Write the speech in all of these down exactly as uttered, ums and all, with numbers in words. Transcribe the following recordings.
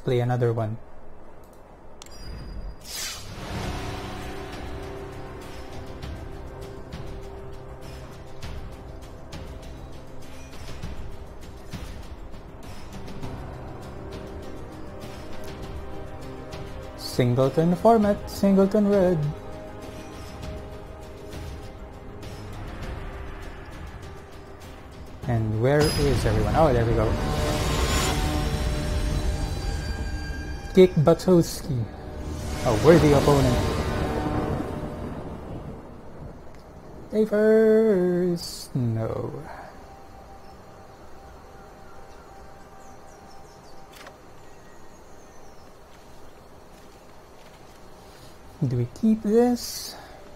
play another one. Singleton format, Singleton red. And where is everyone? Oh, there we go. Kick Batowski, a worthy opponent. Stay first. No. Do we keep this?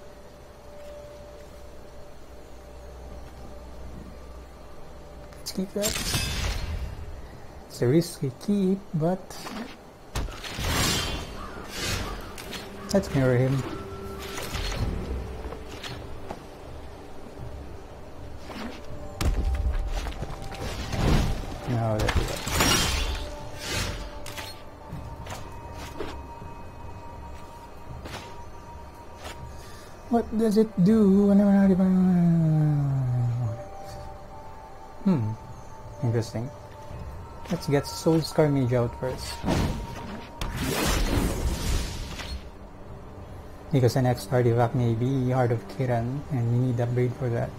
Let's keep that. It's a risky keep, but let's mirror him. No, there we go. What does it do whenever I... Hmm. Interesting. Let's get Soul Scar Mage out first. Because the next artifact may be Heart of Kiran, and we need upgrade for that.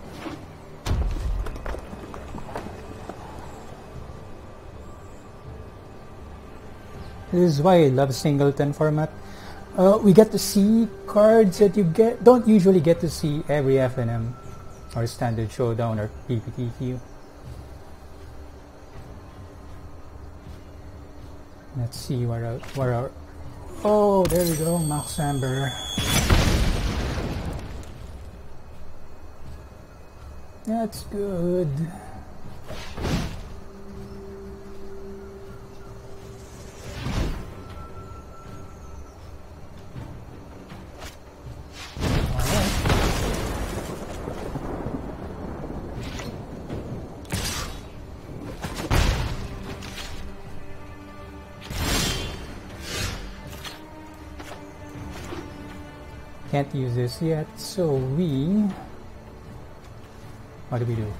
This is why I love Singleton format. Uh, we get to see cards that you get don't usually get to see every F N M or Standard Showdown or P P T Q. Let's see where our, where our oh, there we go, Max Amber. That's good. Can't use this yet, so we... What do we do?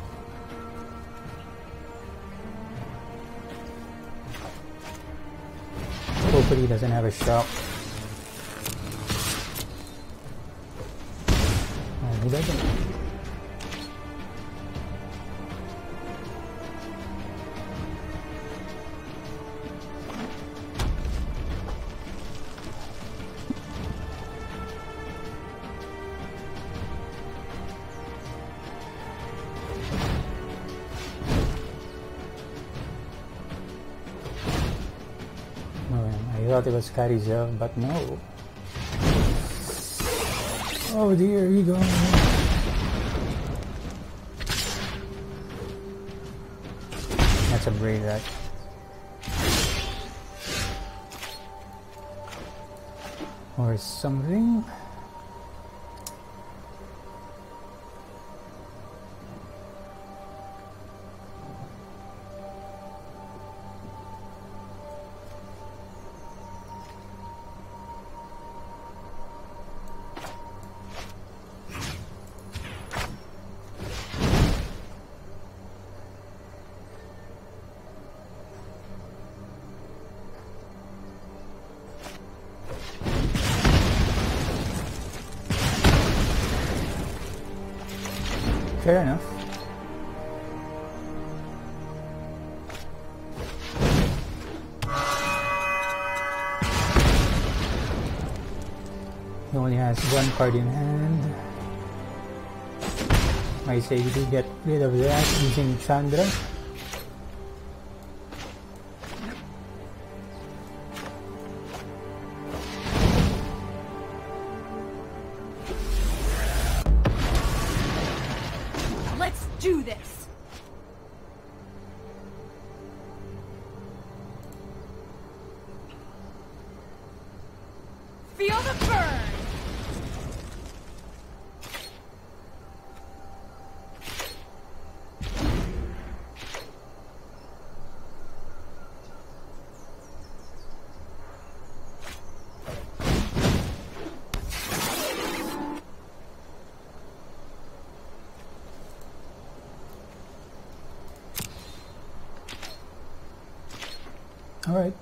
Hopefully he doesn't have a shock. Oh, he doesn't. I thought it was Karizev, but no. Oh dear, he gone. That's a braid rack. Or something. Fair enough. He only has one card in hand. I say we do get rid of that using Chandra. Do this. Feel the burn. Alright.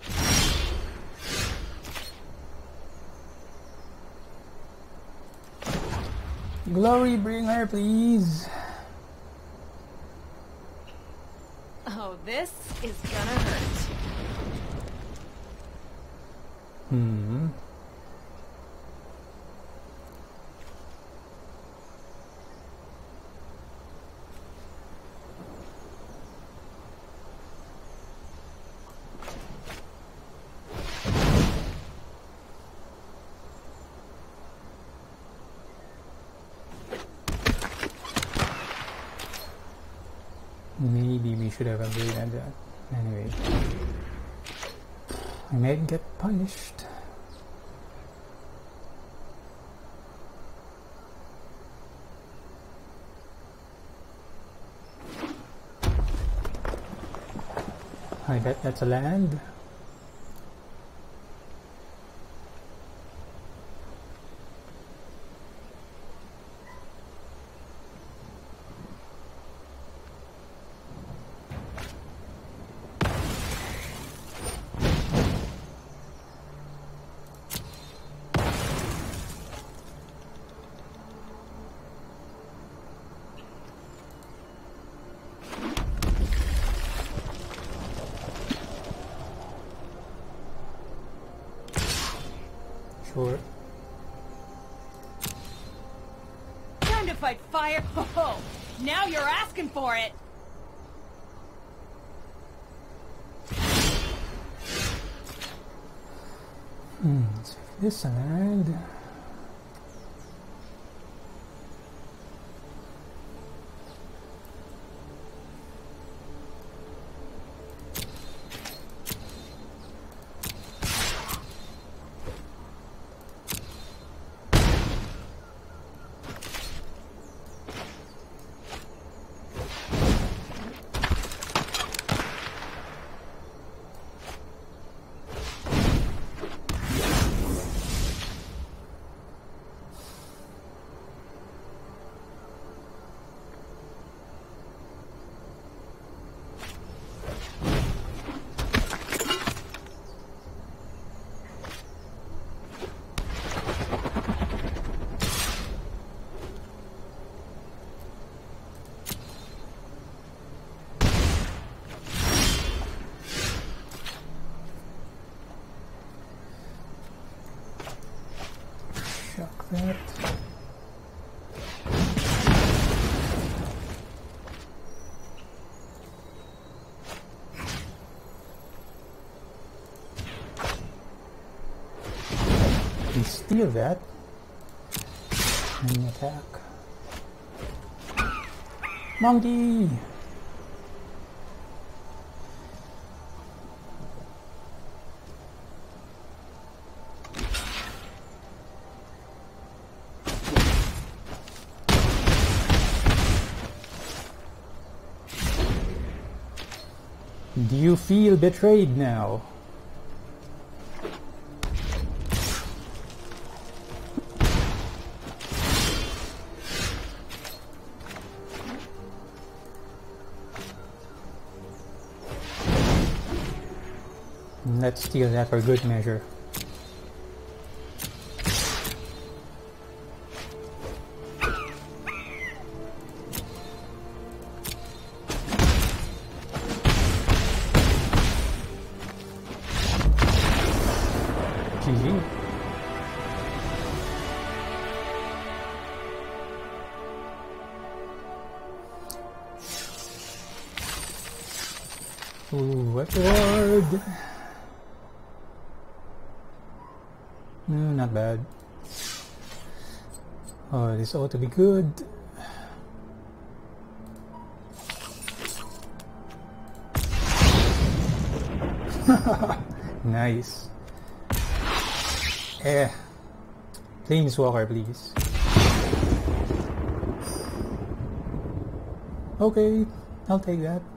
Glory, bring her, please. Oh, this is gonna hurt. Hmm. Maybe we should have upgraded that. Anyway, I might get punished. I bet that's a land. Sure. Time to fight fire. Ho ho! Now you're asking for it. Hmm. Let's make this a land. Chuck that. We steal that and attack. Monkey! Do you feel betrayed now? Let's steal that for good measure. G G. Ooh, what reward? No, not bad. Oh, this ought to be good. Nice. Eh. Planeswalker, please. Okay, I'll take that.